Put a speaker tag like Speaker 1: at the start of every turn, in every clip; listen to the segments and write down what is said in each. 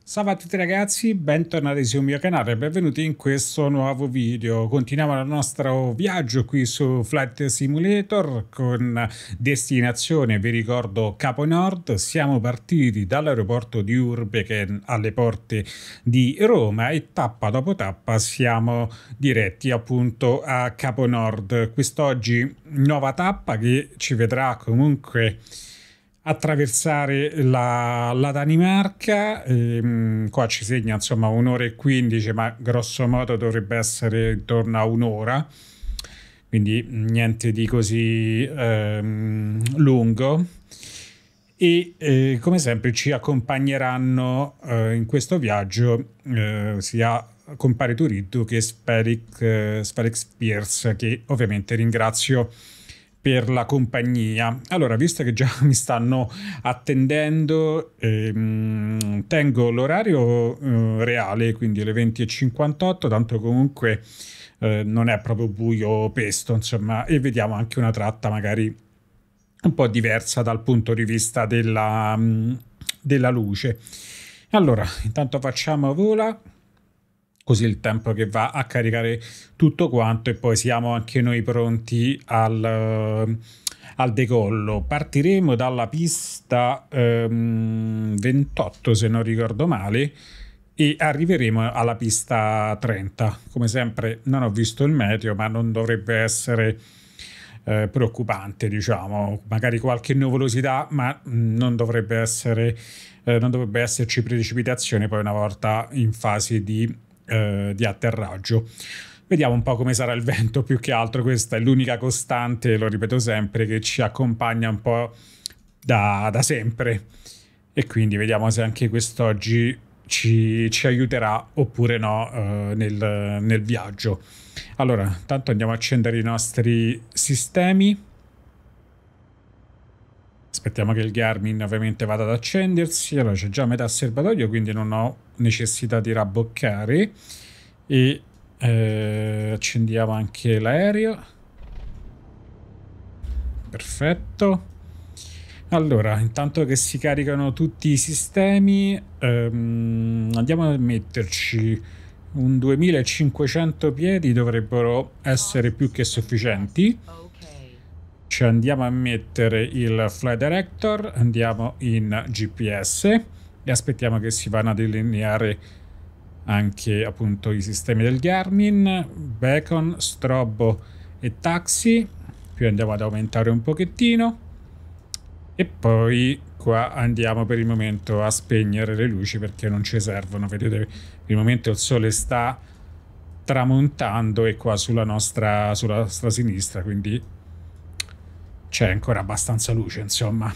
Speaker 1: Salve a tutti ragazzi, bentornati sul mio canale e benvenuti in questo nuovo video. Continuiamo il nostro viaggio qui su Flight Simulator con destinazione, vi ricordo, Capo Nord. Siamo partiti dall'aeroporto di Urbeken alle porte di Roma e tappa dopo tappa siamo diretti appunto a Capo Nord. Quest'oggi nuova tappa che ci vedrà comunque attraversare la Danimarca. Qua ci segna insomma 1 ora e 15, ma grosso modo dovrebbe essere intorno a 1 ora, quindi niente di così lungo. E come sempre ci accompagneranno in questo viaggio sia compare Turiddu che Spheric Spears, che ovviamente ringrazio per la compagnia. Allora, visto che già mi stanno attendendo, tengo l'orario reale, quindi le 20:58, tanto comunque non è proprio buio pesto, insomma, e vediamo anche una tratta magari un po' diversa dal punto di vista della luce. Allora, intanto facciamo vola, così il tempo che va a caricare tutto quanto e poi siamo anche noi pronti al decollo. Partiremo dalla pista 28 se non ricordo male e arriveremo alla pista 30. Come sempre non ho visto il meteo, ma non dovrebbe essere preoccupante, diciamo, magari qualche nuvolosità, ma non dovrebbe esserci precipitazione poi una volta in fase di atterraggio. Vediamo un po' come sarà il vento, più che altro questa è l'unica costante, lo ripeto sempre, che ci accompagna un po' da sempre, e quindi vediamo se anche quest'oggi ci aiuterà oppure no nel viaggio. Allora, intanto andiamo a accendere i nostri sistemi. Aspettiamo che il Garmin ovviamente vada ad accendersi. Allora c'è già metà serbatoio, quindi non ho necessità di rabboccare. E accendiamo anche l'aereo. Perfetto. Allora, intanto che si caricano tutti i sistemi, andiamo a metterci un 2500 piedi, dovrebbero essere più che sufficienti. Ci andiamo a mettere il Flight Director, andiamo in GPS e aspettiamo che si vanno a delineare anche appunto i sistemi del Garmin, beacon, strobo e taxi. Qui andiamo ad aumentare un pochettino e poi qua andiamo per il momento a spegnere le luci perché non ci servono. Vedete, per il momento il sole sta tramontando e qua sulla nostra sinistra, quindi c'è ancora abbastanza luce, insomma.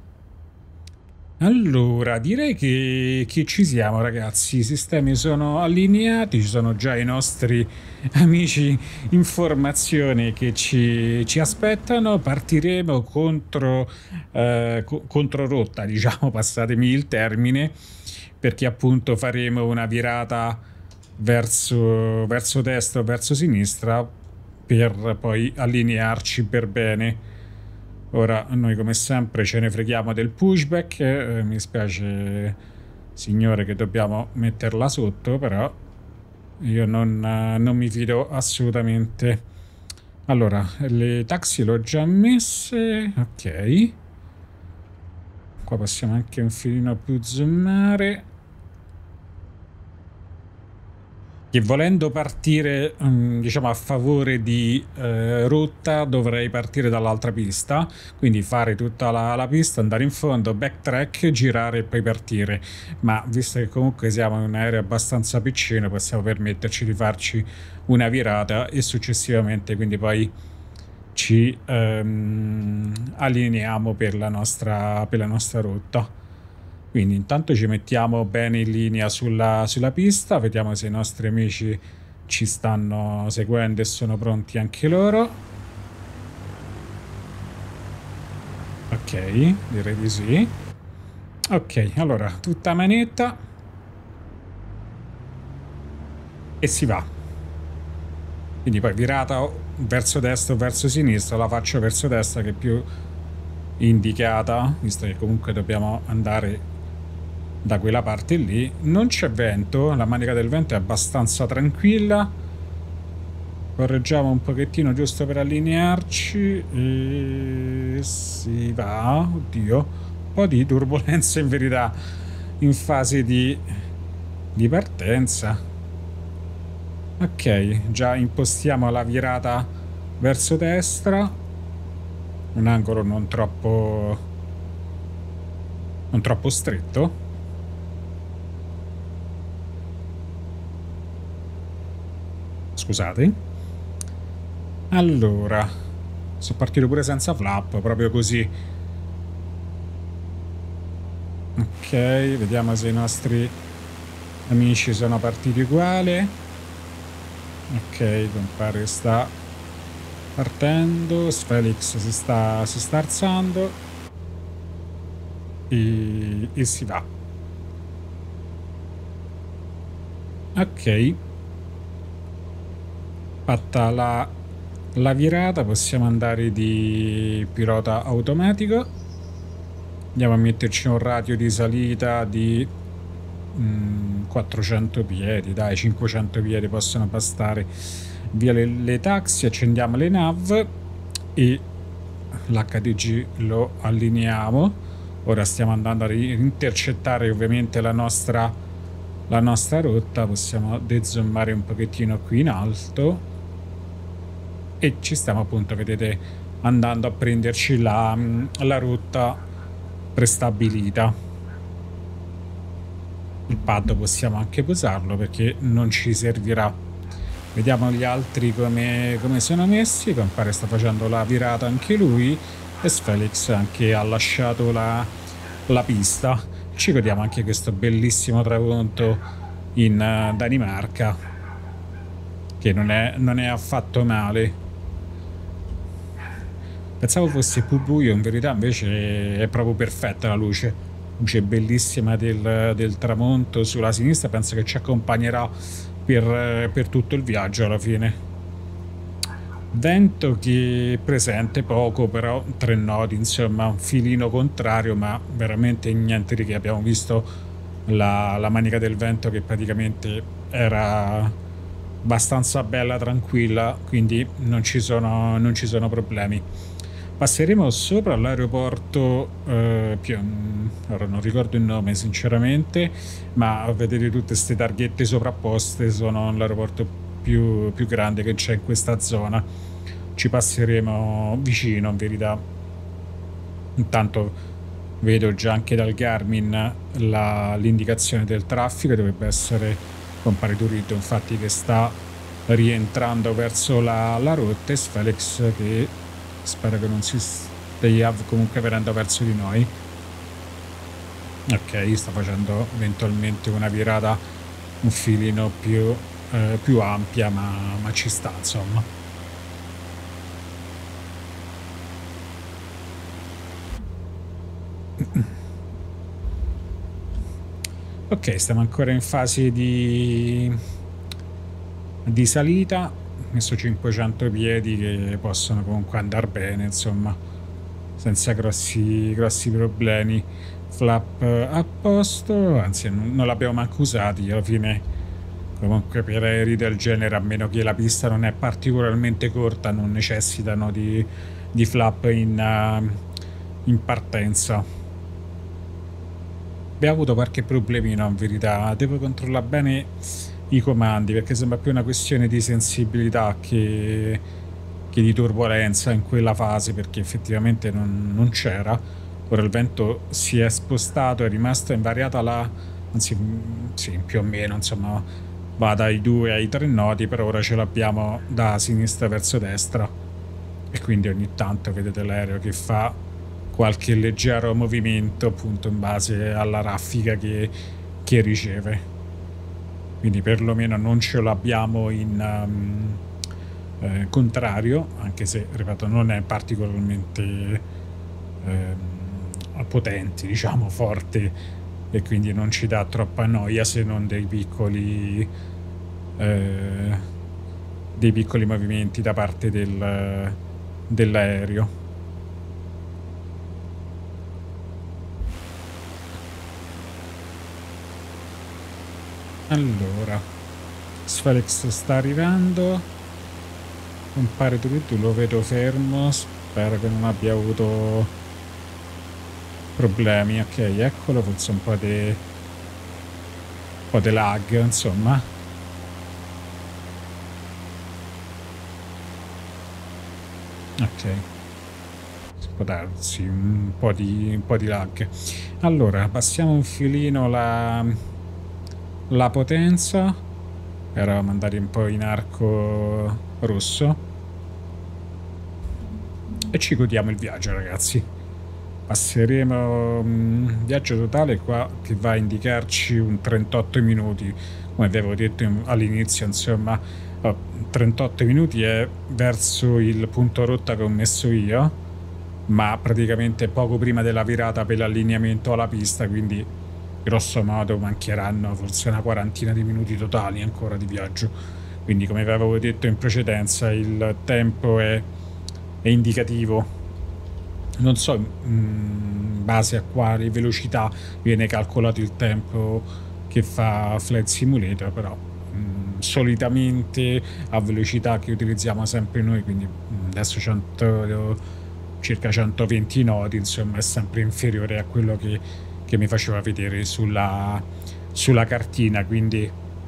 Speaker 1: Allora, direi che ci siamo, ragazzi. I sistemi sono allineati, ci sono già i nostri amici in formazione che ci aspettano. Partiremo contro rotta, diciamo, passatemi il termine, perché appunto faremo una virata verso destra o verso sinistra per poi allinearci per bene. Ora noi come sempre ce ne freghiamo del pushback, mi spiace signore che dobbiamo metterla sotto, però io non mi fido assolutamente. Allora, le taxi l'ho già messe, ok. Qua possiamo anche un filino più zoomare. Che volendo partire diciamo a favore di rotta dovrei partire dall'altra pista, quindi fare tutta la pista, andare in fondo, backtrack, girare e poi partire, ma visto che comunque siamo in un aereo abbastanza piccino possiamo permetterci di farci una virata e successivamente quindi poi ci allineiamo per la nostra rotta. Quindi intanto ci mettiamo bene in linea sulla pista, vediamo se i nostri amici ci stanno seguendo e sono pronti anche loro. Ok, direi di sì. Ok, allora tutta manetta e si va. Quindi poi virata verso destra o verso sinistra, la faccio verso destra che è più indicata, visto che comunque dobbiamo andare da quella parte lì. Non c'è vento, la manica del vento è abbastanza tranquilla. Correggiamo un pochettino giusto per allinearci e si va. Oddio, un po' di turbolenza in verità in fase di partenza. Ok, già impostiamo la virata verso destra, un angolo non troppo stretto. Scusate. Allora, sono partito pure senza flap, proprio così. Ok, vediamo se i nostri amici sono partiti uguali. Ok, compare sta partendo, Sfelix si sta alzando e si va. Ok, fatta la virata possiamo andare di pilota automatico. Andiamo a metterci un radio di salita di 400 piedi, dai, 500 piedi possono bastare. Via le taxi, accendiamo le nav e l'HDG lo allineiamo. Ora stiamo andando a intercettare ovviamente la nostra rotta. Possiamo dezoomare un pochettino qui in alto e ci stiamo appunto, vedete, andando a prenderci la rotta prestabilita. Il pad possiamo anche posarlo perché non ci servirà. Vediamo gli altri come sono messi. Compare sta facendo la virata anche lui e Sfelix anche ha lasciato la pista. Ci godiamo anche questo bellissimo tramonto in Danimarca, che non è affatto male. Pensavo fosse più buio, in verità invece è proprio perfetta la luce bellissima del tramonto sulla sinistra. Penso che ci accompagnerà per tutto il viaggio alla fine. Vento che presente poco, però 3 nodi, insomma un filino contrario, ma veramente niente di che. Abbiamo visto la manica del vento che praticamente era abbastanza bella, tranquilla, quindi non ci sono problemi. Passeremo sopra l'aeroporto, ora non ricordo il nome sinceramente, ma vedete tutte queste targhette sovrapposte, sono l'aeroporto più grande che c'è in questa zona. Ci passeremo vicino in verità. Intanto vedo già anche dal Garmin l'indicazione del traffico, dovrebbe essere compare Turito infatti che sta rientrando verso la rotta, e Sfelix che spero che non si stia comunque venendo verso di noi. Ok, sta facendo eventualmente una virata un filino più ampia, ma ci sta insomma. Ok, stiamo ancora in fase di salita. Ho messo 500 piedi che possono comunque andare bene, insomma, senza grossi problemi. Flap a posto, anzi non l'abbiamo manco usati alla fine. Comunque per aerei del genere, a meno che la pista non è particolarmente corta, non necessitano di flap in partenza. Abbiamo avuto qualche problemino in verità, devo controllare bene i comandi perché sembra più una questione di sensibilità che di turbolenza in quella fase, perché effettivamente non c'era. Ora il vento si è spostato, è rimasto invariata anzi sì, più o meno, insomma va dai 2 ai 3 nodi, per ora ce l'abbiamo da sinistra verso destra e quindi ogni tanto vedete l'aereo che fa qualche leggero movimento appunto in base alla raffica che riceve. Quindi perlomeno non ce l'abbiamo in contrario, anche se ripeto non è particolarmente potente, diciamo forte, e quindi non ci dà troppa noia se non dei piccoli movimenti da parte dell'aereo. Allora, Sfelix sta arrivando. Compare tu lo vedo fermo. Spero che non abbia avuto problemi. Ok, eccolo, forse un po' di lag, insomma. Ok, può darsi un po' di lag. Allora, passiamo un filino la potenza. Eravamo andati un po' in arco rosso. E ci godiamo il viaggio, ragazzi. Passeremo viaggio totale qua che va a indicarci un 38 minuti. Come avevo detto all'inizio, insomma, 38 minuti è verso il punto rotta che ho messo io, ma praticamente poco prima della virata per l'allineamento alla pista, quindi grosso modo mancheranno forse una quarantina di minuti totali ancora di viaggio. Quindi, come vi avevo detto in precedenza, il tempo è indicativo. Non so in base a quale velocità viene calcolato il tempo che fa Flight Simulator, però solitamente a velocità che utilizziamo sempre noi, quindi adesso circa 120 nodi, insomma è sempre inferiore a quello che mi faceva vedere sulla cartina, quindi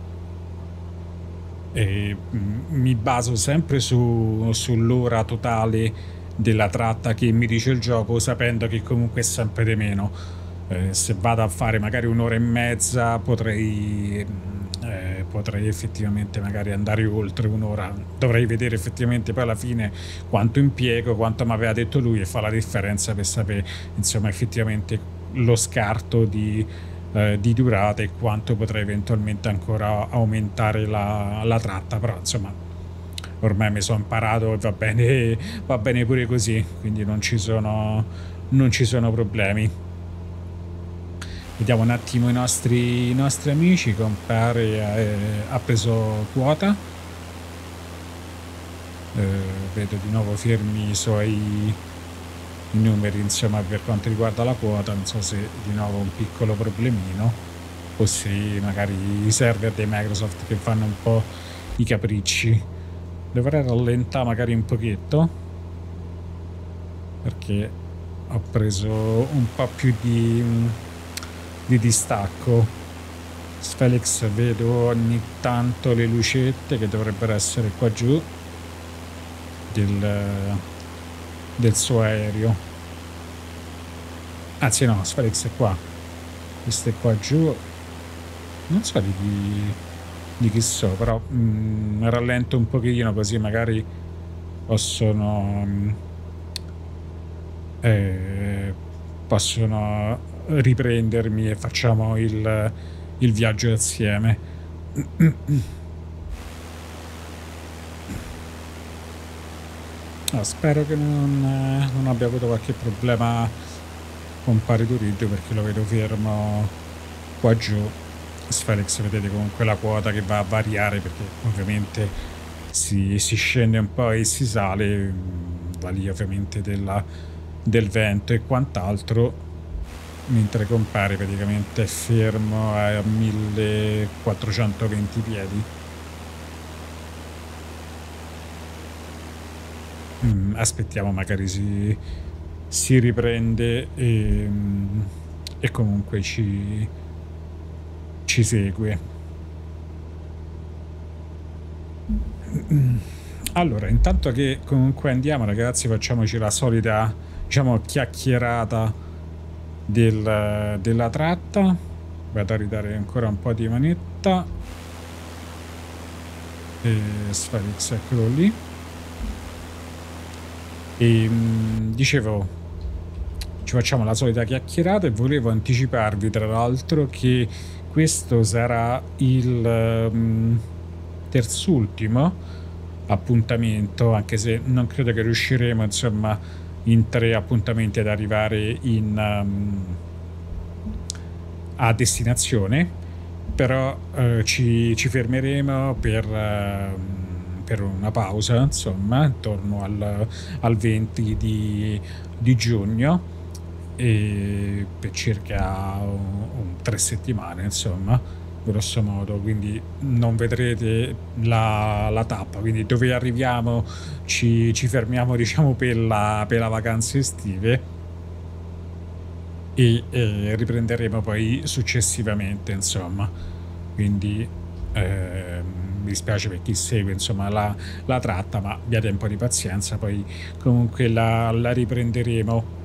Speaker 1: mi baso sempre sull'ora totale della tratta che mi dice il gioco, sapendo che comunque è sempre di meno. Se vado a fare magari un'ora e mezza potrei effettivamente magari andare oltre un'ora. Dovrei vedere effettivamente poi alla fine quanto impiego, quanto mi aveva detto lui, e fa la differenza per sapere insomma effettivamente lo scarto di durata e quanto potrei eventualmente ancora aumentare la tratta, però insomma ormai mi sono imparato e va bene pure così, quindi non ci sono problemi. Vediamo un attimo i nostri amici. Compare ha preso quota, vedo di nuovo fermi i suoi numeri, insomma, per quanto riguarda la quota. Non so se di nuovo un piccolo problemino o se magari i server dei Microsoft che fanno un po' i capricci. Dovrei rallentare magari un pochetto perché ho preso un po' più di distacco. Sfelix vedo ogni tanto le lucette che dovrebbero essere qua giù del suo aereo. Anzi no, Sfelix è qua, questo è qua giù, non so di chi so, però rallento un pochino così magari possono riprendermi e facciamo il viaggio assieme. Spero che non abbia avuto qualche problema con Pariturid, perché lo vedo fermo qua giù. Sfelix, vedete comunque la quota che va a variare, perché ovviamente si scende un po' e si sale, va lì ovviamente del vento e quant'altro, mentre Compare praticamente è fermo a 1420 piedi. Aspettiamo, magari si riprende e comunque ci segue. Allora, intanto che comunque andiamo, ragazzi, facciamoci la solita, diciamo, chiacchierata della tratta. Vado a ridare ancora un po' di manetta. Sfelix, eccolo lì. E dicevo, ci facciamo la solita chiacchierata e volevo anticiparvi tra l'altro che questo sarà il terzultimo appuntamento, anche se non credo che riusciremo insomma in 3 appuntamenti ad arrivare a destinazione, però ci fermeremo per una pausa, insomma, intorno al 20 di giugno, e per circa 3 settimane, insomma, grosso modo, quindi non vedrete la tappa, quindi dove arriviamo ci fermiamo diciamo per la vacanze estive e riprenderemo poi successivamente, insomma. Quindi mi dispiace per chi segue insomma la tratta, ma abbiate un po' di pazienza, poi comunque la riprenderemo.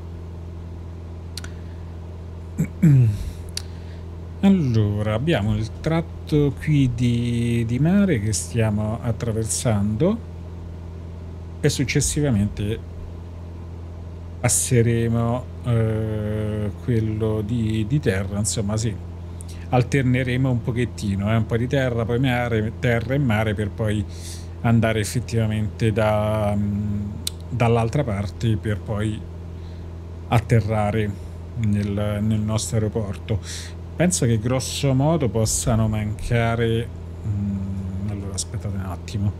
Speaker 1: Allora, abbiamo il tratto qui di mare che stiamo attraversando e successivamente passeremo quello di terra, insomma sì, alterneremo un pochettino, un po' di terra, poi mare, terra e mare per poi andare effettivamente dall'altra parte per poi atterrare nel nostro aeroporto. Penso che grosso modo possano mancare... allora, aspettate un attimo.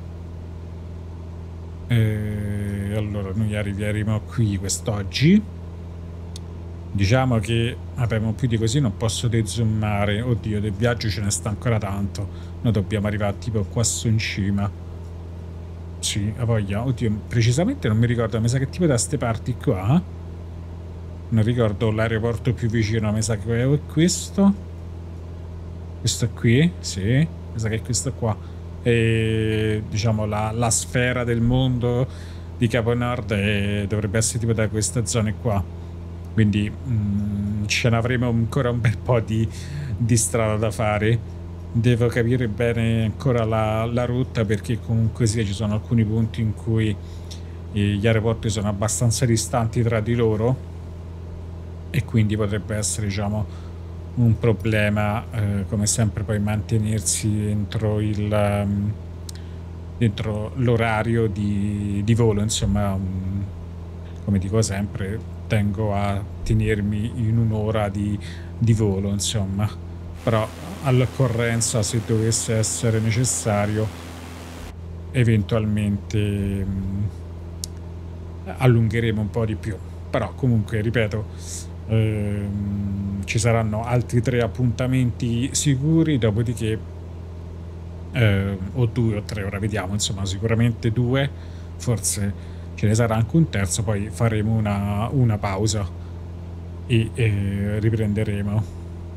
Speaker 1: Allora, noi arriveremo qui quest'oggi. Diciamo che abbiamo più di così, non posso dezoomare. Oddio, del viaggio ce ne sta ancora tanto. Noi dobbiamo arrivare tipo qua su in cima. Sì, a voglia. Oddio, precisamente non mi ricordo, mi sa che tipo da ste parti qua. Non ricordo l'aeroporto più vicino, mi sa che è questo. Questo qui, sì, mi sa che è questo qua. E diciamo la sfera del mondo di Capo Nord dovrebbe essere tipo da queste zone qua. Quindi ce ne avremo ancora un bel po' di strada da fare. Devo capire bene ancora la rotta, perché comunque sia ci sono alcuni punti in cui gli aeroporti sono abbastanza distanti tra di loro e quindi potrebbe essere diciamo un problema come sempre poi mantenersi dentro l'orario di volo, insomma. Come dico sempre, tengo a tenermi in un'ora di volo, insomma, però all'occorrenza, se dovesse essere necessario, eventualmente allungheremo un po' di più. Però comunque, ripeto, ci saranno altri 3 appuntamenti sicuri, dopodiché o 2 o 3, ora vediamo, insomma, sicuramente 2, forse ce ne sarà anche un terzo, poi faremo una pausa e riprenderemo.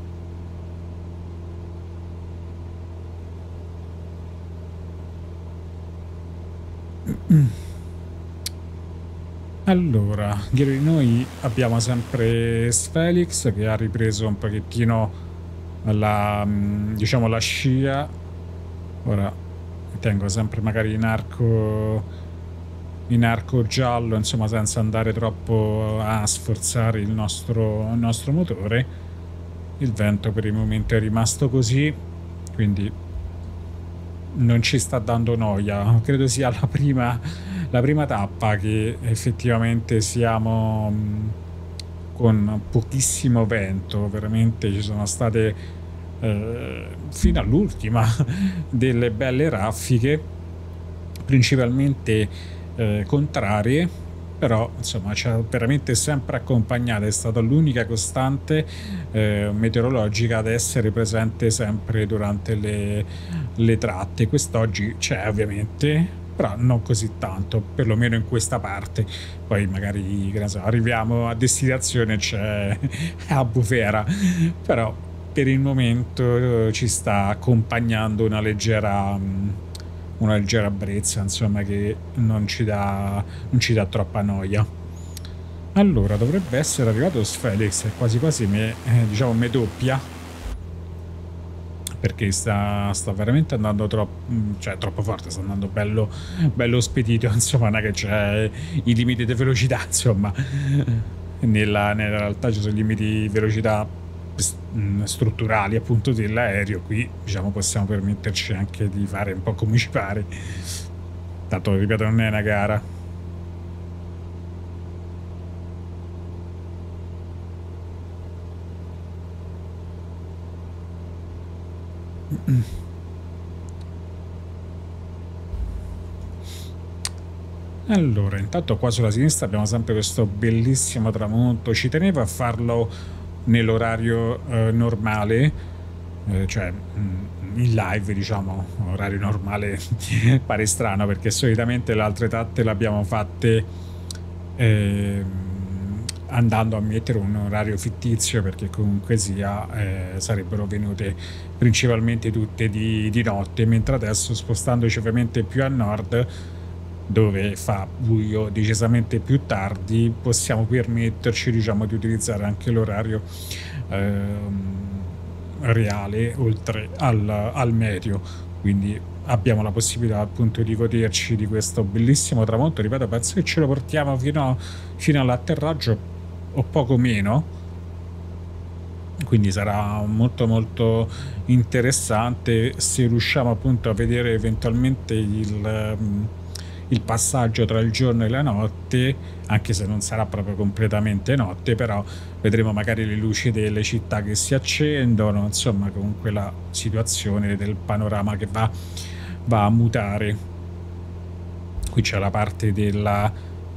Speaker 1: Allora, dietro di noi abbiamo sempre Sfelix che ha ripreso un pochettino diciamo la scia. Ora tengo sempre magari in arco giallo, insomma, senza andare troppo a sforzare il nostro motore. Il vento per il momento è rimasto così, quindi non ci sta dando noia. Credo sia la prima tappa che effettivamente siamo con pochissimo vento. Veramente ci sono state fino all'ultima delle belle raffiche, principalmente contrarie, però insomma ci ha veramente sempre accompagnato, è stata l'unica costante meteorologica ad essere presente sempre durante le tratte. Quest'oggi c'è ovviamente, però non così tanto, perlomeno in questa parte. Poi magari, che ne so, arriviamo a destinazione, c'è a bufera, però per il momento ci sta accompagnando una leggera brezza, insomma, che non ci dà troppa noia. Allora, dovrebbe essere arrivato Sfelix, quasi quasi diciamo me doppia, perché sta veramente andando troppo forte, sta andando bello spedito, insomma, non è che c'è i limiti di velocità, insomma. Nella realtà ci sono i limiti di velocità strutturali appunto dell'aereo. Qui diciamo possiamo permetterci anche di fare un po' come ci pare, tanto ripeto non è una gara. Allora, intanto qua sulla sinistra abbiamo sempre questo bellissimo tramonto. Ci tenevo a farlo nell'orario normale, cioè in live, diciamo, orario normale pare strano perché solitamente le altre tappe le abbiamo fatte ehm, andando a mettere un orario fittizio perché comunque sia sarebbero venute principalmente tutte di notte, mentre adesso spostandoci ovviamente più a nord dove fa buio decisamente più tardi possiamo permetterci, diciamo, di utilizzare anche l'orario reale oltre al medio, quindi abbiamo la possibilità appunto di goderci di questo bellissimo tramonto. Ripeto, penso che ce lo portiamo fino all'atterraggio o poco meno, quindi sarà molto molto interessante se riusciamo appunto a vedere eventualmente il passaggio tra il giorno e la notte, anche se non sarà proprio completamente notte, però vedremo magari le luci delle città che si accendono, insomma comunque la situazione del panorama che va a mutare. Qui c'è la parte della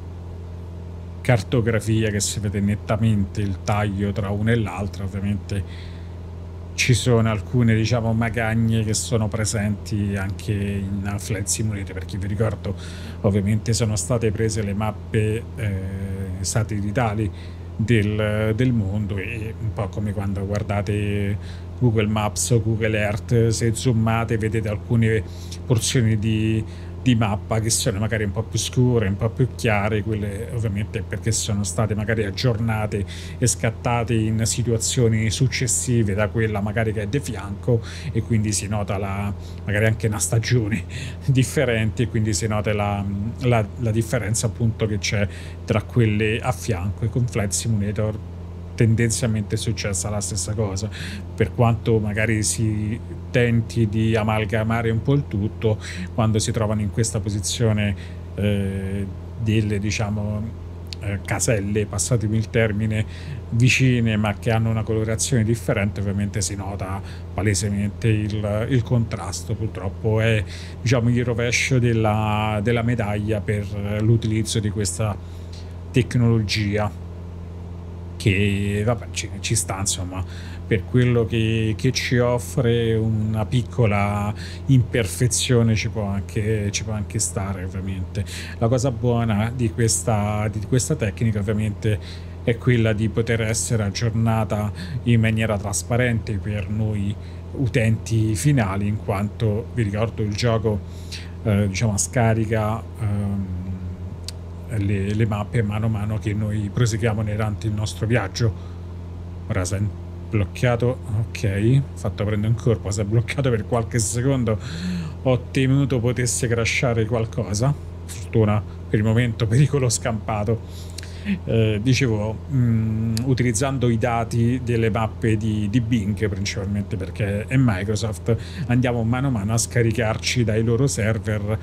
Speaker 1: cartografia che si vede nettamente il taglio tra una e l'altra, ovviamente ci sono alcune, diciamo, magagne che sono presenti anche in Flight Simulator, perché vi ricordo ovviamente sono state prese le mappe satellitali del mondo, e un po' come quando guardate Google Maps o Google Earth, se zoomate vedete alcune porzioni di mappa che sono magari un po' più scure, un po' più chiare, quelle ovviamente perché sono state magari aggiornate e scattate in situazioni successive da quella magari che è di fianco, e quindi si nota magari anche una stagione differente, e quindi si nota la differenza appunto che c'è tra quelle a fianco. E con Flight Simulator tendenzialmente è successa la stessa cosa, per quanto magari si tenti di amalgamare un po' il tutto, quando si trovano in questa posizione delle, diciamo, caselle, passatemi il termine, vicine ma che hanno una colorazione differente, ovviamente si nota palesemente il contrasto. Purtroppo è, diciamo, il rovescio della medaglia per l'utilizzo di questa tecnologia, che vabbè ci sta, insomma, per quello che ci offre una piccola imperfezione ci può anche stare, ovviamente. La cosa buona di questa tecnica ovviamente è quella di poter essere aggiornata in maniera trasparente per noi utenti finali, in quanto vi ricordo il gioco diciamo scarica le mappe mano a mano che noi proseguiamo durante il nostro viaggio. Ora si è bloccato, ok, fatto prendere un corpo, si è bloccato per qualche secondo, ho temuto potesse crashare qualcosa, fortuna per il momento, pericolo scampato. Dicevo, utilizzando i dati delle mappe di Bing, principalmente perché è Microsoft, andiamo mano a mano a scaricarci dai loro server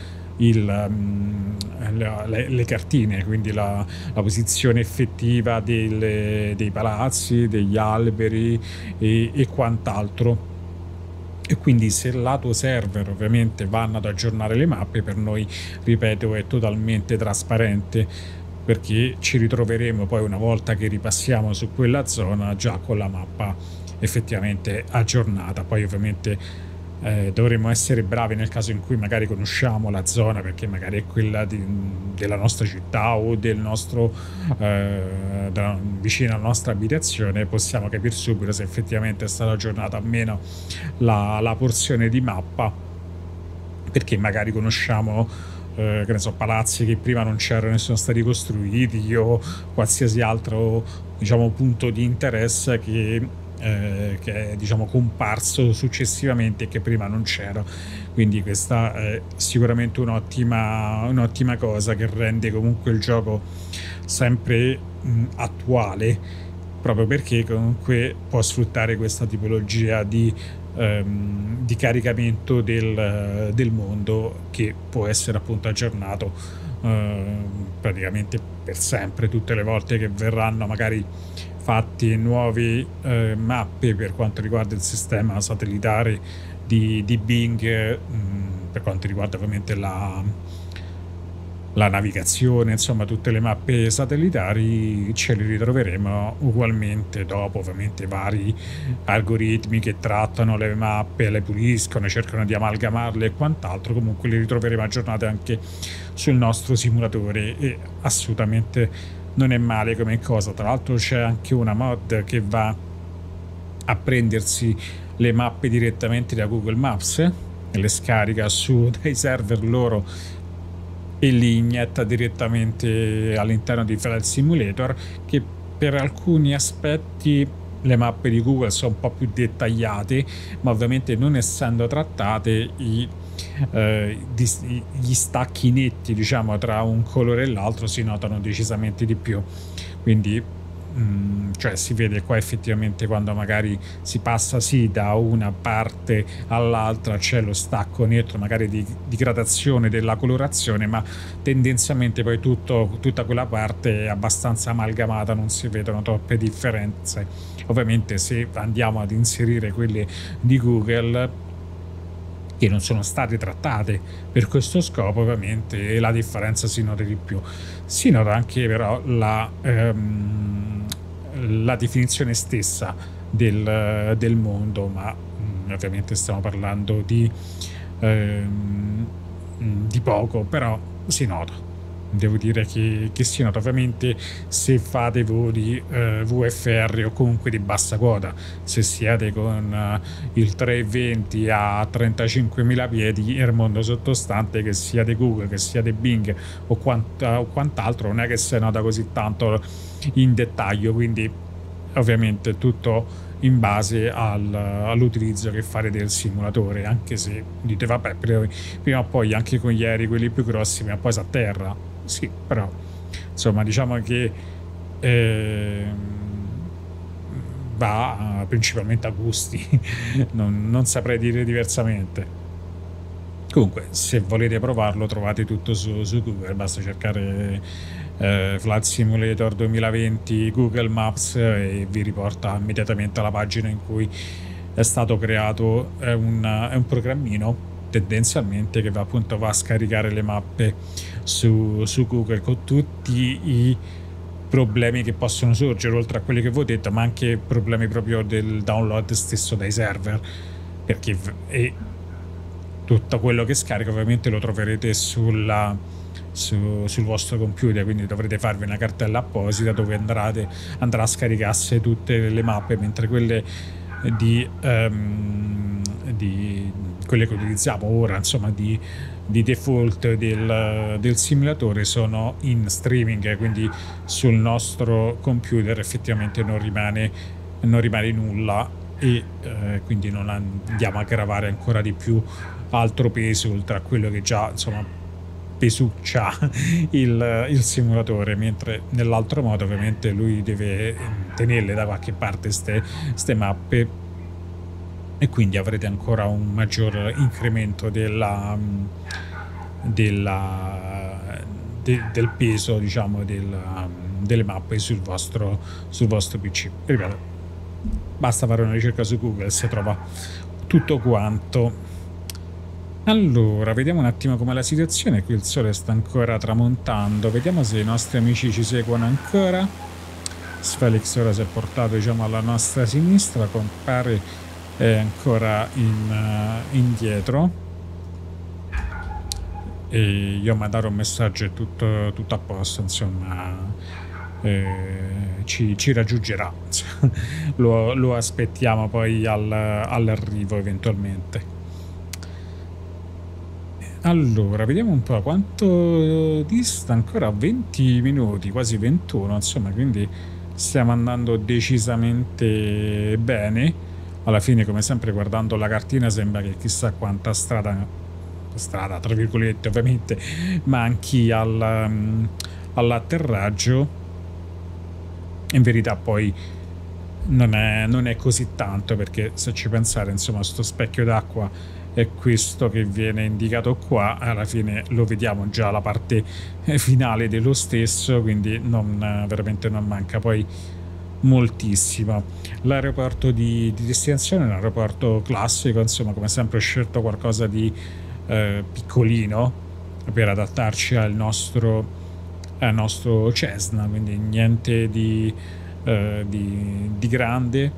Speaker 1: le cartine, quindi la posizione effettiva dei palazzi, degli alberi e quant'altro. E quindi se il lato server ovviamente vanno ad aggiornare le mappe, per noi, ripeto, è totalmente trasparente, perché ci ritroveremo poi, una volta che ripassiamo su quella zona, già con la mappa effettivamente aggiornata. Poi ovviamente dovremmo essere bravi nel caso in cui magari conosciamo la zona, perché magari è quella della nostra città o del nostro vicino alla nostra abitazione, possiamo capire subito se effettivamente è stata aggiornata o meno la porzione di mappa, perché magari conosciamo che ne so, palazzi che prima non c'erano e sono stati costruiti, o qualsiasi altro, diciamo, punto di interesse che è, diciamo, comparso successivamente e che prima non c'era. Quindi questa è sicuramente un'ottima cosa, che rende comunque il gioco sempre attuale, proprio perché comunque può sfruttare questa tipologia di caricamento del mondo, che può essere appunto aggiornato praticamente per sempre, tutte le volte che verranno magari fatti nuove mappe per quanto riguarda il sistema satellitare di Bing, per quanto riguarda ovviamente la navigazione, insomma tutte le mappe satellitari ce le ritroveremo ugualmente dopo, ovviamente vari algoritmi che trattano le mappe, le puliscono, cercano di amalgamarle e quant'altro, comunque le ritroveremo aggiornate anche sul nostro simulatore e assolutamente non è male come cosa. Tra l'altro c'è anche una mod che va a prendersi le mappe direttamente da Google Maps e le scarica su dei server loro e li inietta direttamente all'interno di Flight Simulator, che per alcuni aspetti le mappe di Google sono un po' più dettagliate, ma ovviamente non essendo trattate gli stacchi netti, diciamo, tra un colore e l'altro si notano decisamente di più. Quindi cioè si vede qua effettivamente quando magari si passa sì da una parte all'altra c'è lo stacco netto magari di gradazione della colorazione, ma tendenzialmente poi tutta quella parte è abbastanza amalgamata, non si vedono troppe differenze. Ovviamente se andiamo ad inserire quelle di Google che non sono state trattate per questo scopo, ovviamente la differenza si nota di più. Si nota anche però la definizione stessa del mondo, ma ovviamente stiamo parlando di poco, però si nota. Devo dire che si nota ovviamente se fate voli VFR o comunque di bassa quota. Se siete con il 320 a 35.000 piedi, il mondo sottostante, che sia di Google, che sia di Bing o quant'altro, non è che si nota così tanto in dettaglio, quindi ovviamente tutto in base all'utilizzo che fate del simulatore, anche se dite vabbè, prima o poi anche con gli aerei quelli più grossi prima o poi si atterra. Sì, però insomma diciamo che va principalmente a gusti, non saprei dire diversamente. Comunque, se volete provarlo, trovate tutto su Google, basta cercare Flight Simulator 2020 Google Maps e vi riporta immediatamente alla pagina in cui è stato creato. È un programmino tendenzialmente che va a scaricare le mappe su Google con tutti i problemi che possono sorgere, oltre a quelli che vi ho detto, ma anche problemi proprio del download stesso dai server, perché tutto quello che scarica ovviamente lo troverete sul vostro computer, quindi dovrete farvi una cartella apposita dove andrà a scaricarsi tutte le mappe, mentre quelle di quelle che utilizziamo ora, insomma di default del simulatore, sono in streaming, quindi sul nostro computer effettivamente non rimane nulla e quindi non andiamo a gravare ancora di più altro peso oltre a quello che già insomma pesuccia il simulatore, mentre nell'altro modo ovviamente lui deve tenerle da qualche parte ste mappe e quindi avrete ancora un maggior incremento del peso, diciamo, delle mappe sul vostro PC. Ripeto, basta fare una ricerca su Google, si trova tutto quanto. Allora, vediamo un attimo com'è la situazione. Qui il sole sta ancora tramontando, vediamo se i nostri amici ci seguono ancora. Sfelix ora si è portato, diciamo, alla nostra sinistra, compare è ancora indietro e io mandato un messaggio e tutto a posto, insomma, ci raggiungerà. Lo aspettiamo poi all'arrivo eventualmente. Allora, vediamo un po' quanto dista, ancora 20 minuti, quasi 21, insomma, quindi stiamo andando decisamente bene. Alla fine, come sempre, guardando la cartina sembra che chissà quanta strada, tra virgolette ovviamente, manchi all'atterraggio. In verità poi non è così tanto, perché se ci pensate, insomma, sto specchio d'acqua è questo che viene indicato qua, alla fine lo vediamo già la parte finale dello stesso, quindi veramente non manca poi moltissimo. L'aeroporto di destinazione è un aeroporto classico, insomma, come sempre ho scelto qualcosa di piccolino, per adattarci al nostro Cessna, quindi niente di grande,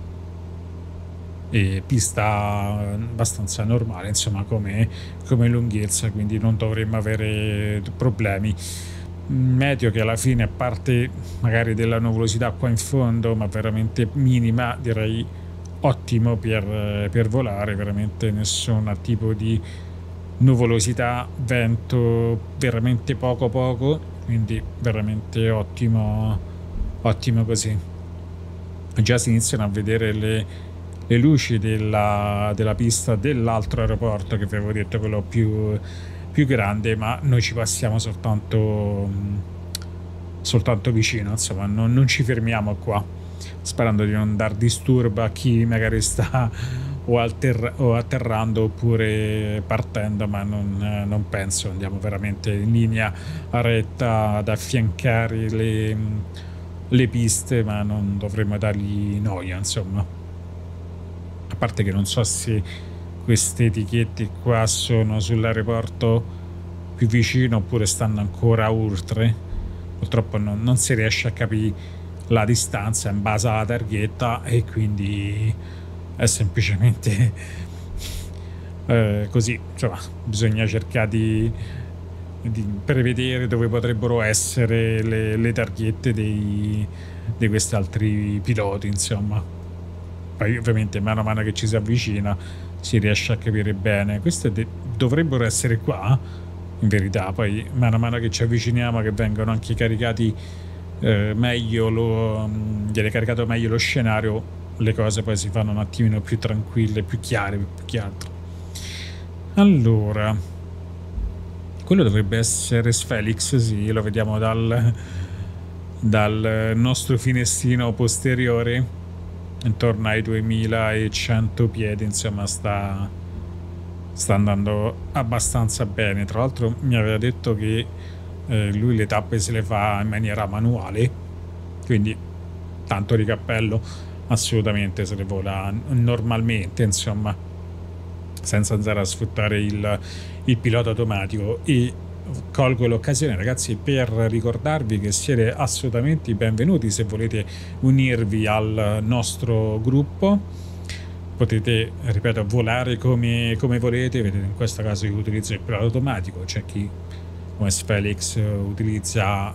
Speaker 1: e pista abbastanza normale, insomma, come lunghezza, quindi non dovremmo avere problemi. Meteo che alla fine, a parte magari della nuvolosità qua in fondo, ma veramente minima, direi ottimo per volare, veramente nessun tipo di nuvolosità, vento veramente poco, quindi veramente ottimo, ottimo così. Già si iniziano a vedere le luci della pista dell'altro aeroporto che vi avevo detto, quello più grande, ma noi ci passiamo soltanto vicino, insomma, non ci fermiamo qua, sperando di non dar disturbo a chi magari sta o atterrando oppure partendo, ma non penso. Andiamo veramente in linea retta ad affiancare le piste, ma non dovremmo dargli noia, insomma. A parte che non so se queste etichette qua sono sull'aeroporto più vicino oppure stanno ancora oltre. Purtroppo non si riesce a capire la distanza in base alla targhetta, e quindi è semplicemente così, insomma, bisogna cercare di prevedere dove potrebbero essere le targhette di questi altri piloti, insomma. Poi ovviamente mano a mano che ci si avvicina si riesce a capire bene. Queste dovrebbero essere qua, in verità. Poi mano a mano che ci avviciniamo, che vengono anche caricati meglio viene caricato meglio lo scenario, le cose poi si fanno un attimino più tranquille, più chiare, più che altro. Allora, quello dovrebbe essere Sfelix, sì, lo vediamo dal nostro finestrino posteriore, intorno ai 2100 piedi, insomma sta andando abbastanza bene. Tra l'altro mi aveva detto che lui le tappe se le fa in maniera manuale, quindi tanto di cappello, assolutamente se le vola normalmente, insomma, senza andare a sfruttare il pilota automatico. E colgo l'occasione, ragazzi, per ricordarvi che siete assolutamente benvenuti se volete unirvi al nostro gruppo. Potete, ripeto, volare come volete. Vedete, in questo caso io utilizzo il pilota automatico, c'è chi come Felix utilizza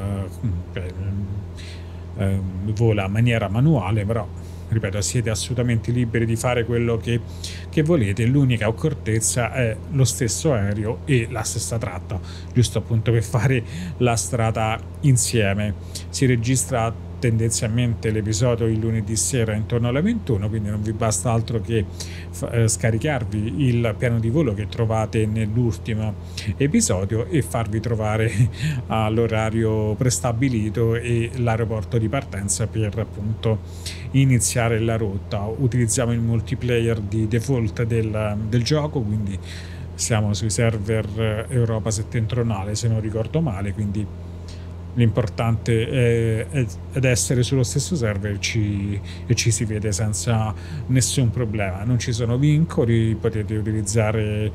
Speaker 1: vola in maniera manuale, però ripeto, siete assolutamente liberi di fare quello che volete. L'unica accortezza è lo stesso aereo e la stessa tratta, giusto appunto per fare la strada insieme. Si registra tendenzialmente l'episodio il lunedì sera intorno alle 21, quindi non vi basta altro che scaricarvi il piano di volo che trovate nell'ultimo episodio e farvi trovare all'orario prestabilito e l'aeroporto di partenza per appunto iniziare la rotta. Utilizziamo il multiplayer di default del gioco, quindi siamo sui server Europa settentrionale se non ricordo male, quindi l'importante è essere sullo stesso server e ci si vede senza nessun problema. Non ci sono vincoli, potete utilizzare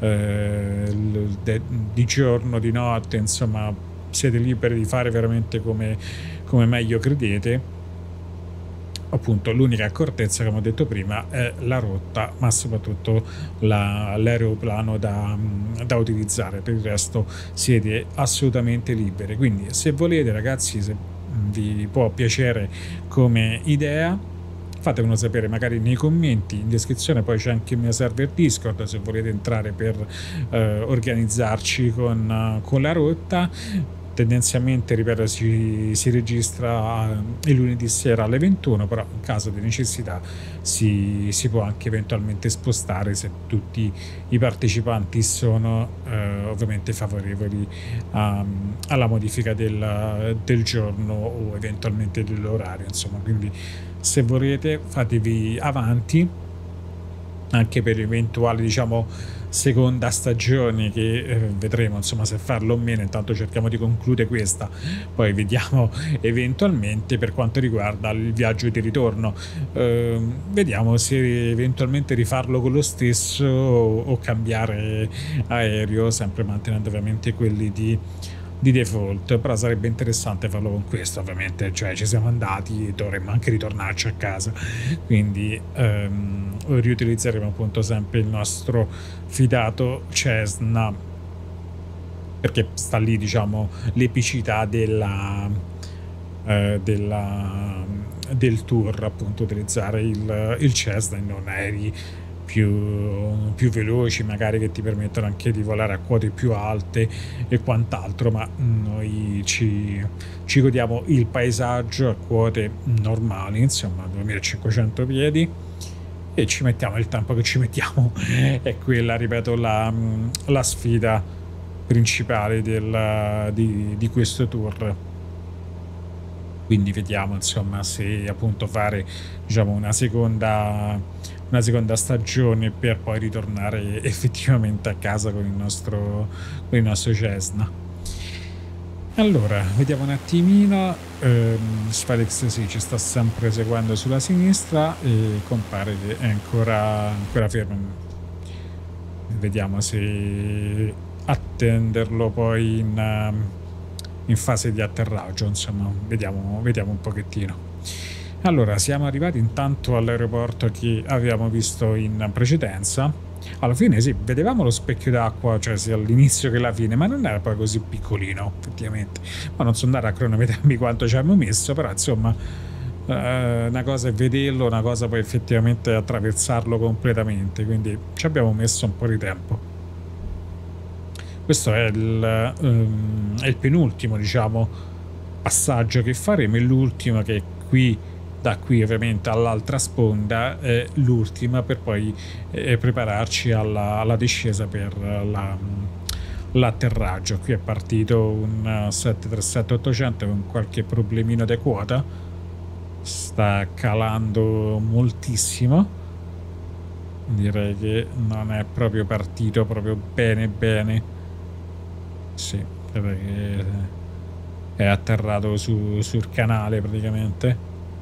Speaker 1: di giorno, di notte, insomma siete liberi di fare veramente come meglio credete. Appunto, l'unica accortezza, come ho detto prima, è la rotta, ma soprattutto l'aeroplano da utilizzare. Per il resto siete assolutamente liberi. Quindi se volete, ragazzi, se vi può piacere come idea, fatemelo sapere magari nei commenti. In descrizione poi c'è anche il mio server Discord se volete entrare per organizzarci con la rotta. Tendenzialmente, ripeto, si registra il lunedì sera alle 21, però in caso di necessità si può anche eventualmente spostare se tutti i partecipanti sono ovviamente favorevoli alla modifica del giorno o eventualmente dell'orario, insomma. Quindi se volete fatevi avanti, anche per eventuali, diciamo, seconda stagione che vedremo insomma se farlo o meno. Intanto cerchiamo di concludere questa, poi vediamo eventualmente per quanto riguarda il viaggio di ritorno. Vediamo se eventualmente rifarlo con lo stesso o cambiare aereo, sempre mantenendo ovviamente quelli di default, però sarebbe interessante farlo con questo ovviamente, cioè ci siamo andati, dovremmo anche ritornarci a casa, quindi riutilizzeremo appunto sempre il nostro fidato Cessna, perché sta lì, diciamo, l'epicità del tour, appunto utilizzare il Cessna e non aerei più veloci, magari, che ti permettono anche di volare a quote più alte e quant'altro, ma noi ci godiamo il paesaggio a quote normali, insomma 2500 piedi, e ci mettiamo il tempo che ci mettiamo. È quella, ripeto, la sfida principale di questo tour. Quindi vediamo insomma se appunto fare, diciamo, una seconda stagione per poi ritornare effettivamente a casa con il nostro Cessna. Allora, vediamo un attimino. Sphelix sì, ci sta sempre seguendo sulla sinistra e compare che è ancora fermo. Vediamo se attenderlo poi in fase di atterraggio, insomma, vediamo un pochettino. Allora, siamo arrivati intanto all'aeroporto che avevamo visto in precedenza. Alla fine sì, vedevamo lo specchio d'acqua, cioè sia all'inizio che alla fine, ma non era poi così piccolino, effettivamente. Ma non so andare a cronometrarmi quanto ci abbiamo messo, però insomma, una cosa è vederlo, una cosa poi effettivamente attraversarlo completamente, quindi ci abbiamo messo un po' di tempo. Questo è il penultimo, diciamo, passaggio che faremo, e l'ultimo, che è qui, da qui ovviamente all'altra sponda, è l'ultima per poi prepararci alla discesa per l'atterraggio. Qui è partito un 737-800 con qualche problemino di quota, sta calando moltissimo, direi che non è proprio partito proprio bene. Sì, perché è atterrato sul canale praticamente.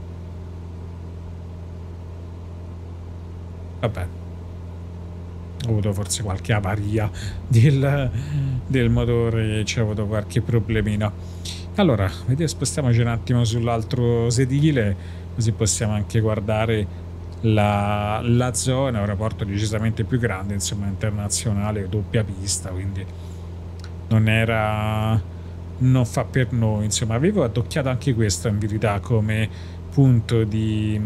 Speaker 1: Vabbè, ho avuto forse qualche avaria del motore, c'è avuto qualche problemino. Allora, vediamo, spostiamoci un attimo sull'altro sedile, così possiamo anche guardare la zona. Un aeroporto decisamente più grande, insomma, internazionale, doppia pista, quindi non fa per noi, insomma. Avevo addocchiato anche questo in verità come punto di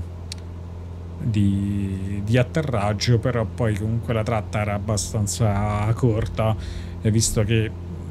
Speaker 1: atterraggio, però poi comunque la tratta era abbastanza corta, e visto che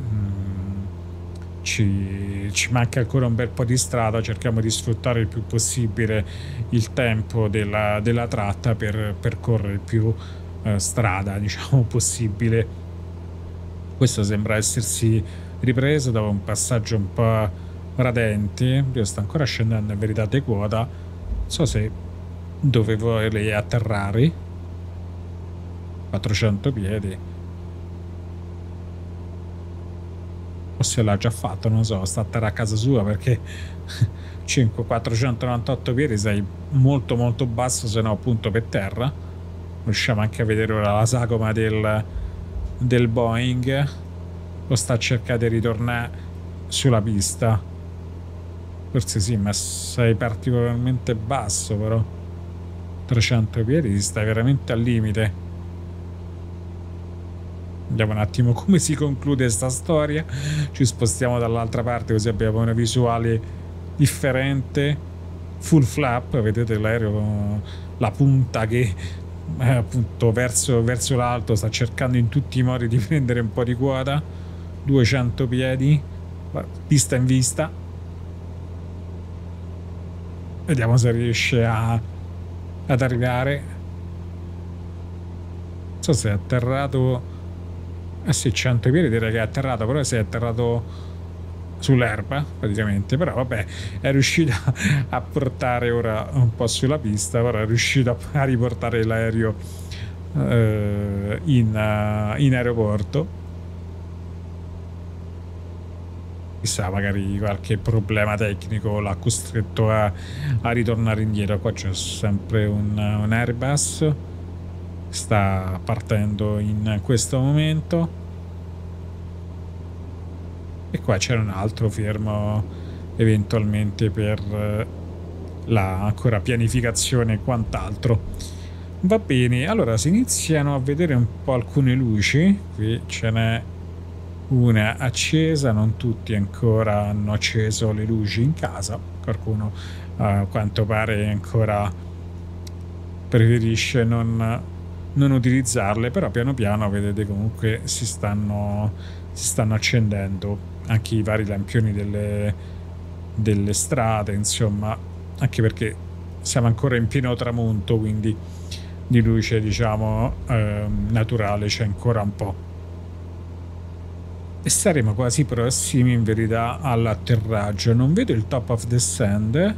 Speaker 1: ci manca ancora un bel po' di strada, cerchiamo di sfruttare il più possibile il tempo della tratta per percorrere più strada, diciamo, possibile. Questo sembra essersi ripreso dopo un passaggio un po' radente. Io sto ancora scendendo in verità di quota. Non so se dovevo atterrare 400 piedi o se l'ha già fatto, non so, sta a terra a casa sua, perché 498 piedi sei molto molto basso, se no appunto per terra. Riusciamo anche a vedere ora la sagoma del Boeing, o sta a cercare di ritornare sulla pista. Forse sì, ma sei particolarmente basso, però 300 piedi stai veramente al limite. Vediamo un attimo come si conclude sta storia. Ci spostiamo dall'altra parte, così abbiamo una visuale differente. Full flap, vedete l'aereo, la punta che appunto verso l'alto sta cercando in tutti i modi di prendere un po' di quota. 200 piedi, pista in vista. Vediamo se riesce ad arrivare. Non so se è atterrato. Sì, 100 piedi direi che è atterrato, però si è atterrato sull'erba praticamente. Però vabbè, è riuscito a portare ora un po' sulla pista, però è riuscito a riportare l'aereo in aeroporto. Chissà, magari qualche problema tecnico l'ha costretto a ritornare indietro. Qua c'è sempre un Airbus, sta partendo in questo momento, e qua c'era un altro fermo eventualmente per la ancora pianificazione e quant'altro. Va bene, allora si iniziano a vedere un po' alcune luci. Qui ce n'è una accesa, non tutti ancora hanno acceso le luci in casa, qualcuno a quanto pare ancora preferisce non utilizzarle, però piano piano vedete comunque si stanno accendendo anche i vari lampioni delle strade, insomma, anche perché siamo ancora in pieno tramonto, quindi di luce, diciamo, naturale c'è ancora un po'. E saremo quasi prossimi in verità all'atterraggio. Non vedo il top of the sand.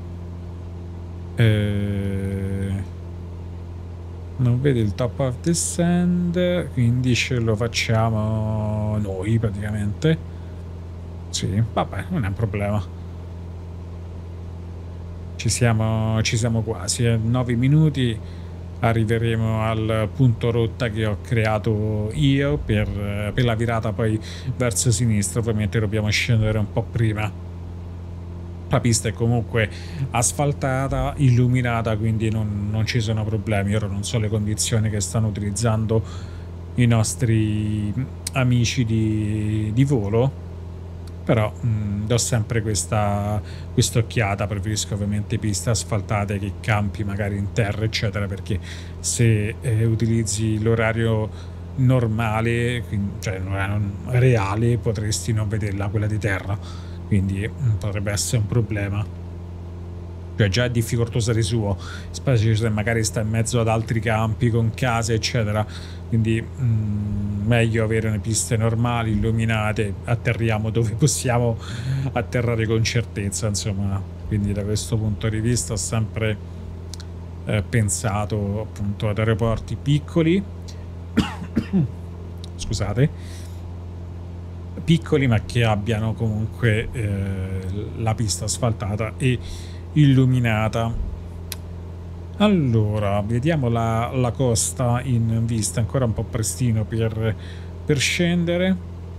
Speaker 1: Non vedo il top of the sand, quindi ce lo facciamo noi praticamente. Sì, vabbè, non è un problema. Ci siamo quasi. 9 minuti arriveremo al punto rotta che ho creato io per la virata poi verso sinistra. Ovviamente dobbiamo scendere un po' prima. La pista è comunque asfaltata, illuminata, quindi non ci sono problemi. Ora non so le condizioni che stanno utilizzando i nostri amici di volo, però do sempre quest'occhiata. Preferisco ovviamente piste asfaltate che campi magari in terra eccetera, perché se utilizzi l'orario normale, cioè l'orario reale, potresti non vederla quella di terra, quindi potrebbe essere un problema. Cioè già è difficoltosa di suo, specie se magari sta in mezzo ad altri campi con case eccetera, quindi meglio avere le piste normali, illuminate, atterriamo dove possiamo atterrare con certezza, insomma. Quindi da questo punto di vista ho sempre pensato appunto ad aeroporti piccoli scusate, piccoli ma che abbiano comunque la pista asfaltata e illuminata. Allora, vediamo la costa in vista, ancora un po' prestino per scendere.